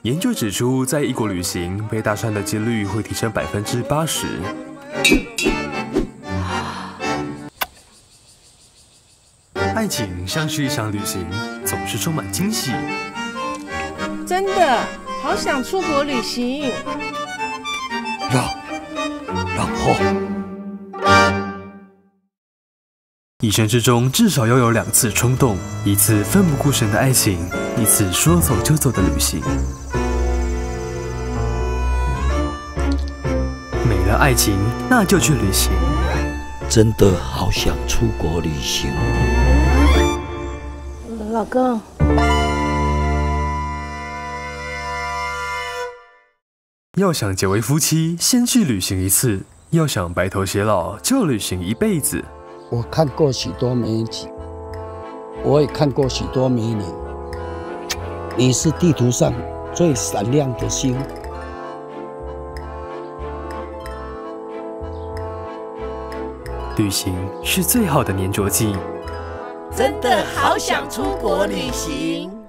研究指出，在异国旅行，被搭讪的几率会提升80%。爱情像是一场旅行，总是充满惊喜。 真的，好想出国旅行。 然后， 一生之中至少要有2次冲动，一次奋不顾身的爱情，一次说走就走的旅行。没了爱情，那就去旅行。 真的好想出国旅行。 老公， 要想结为夫妻，先去旅行一次；要想白头偕老，就旅行一辈子。 我看过许多美景，我也看过许多美女。你是地图上最闪亮的星。 旅行是最好的粘着剂。 真的好想出国旅行。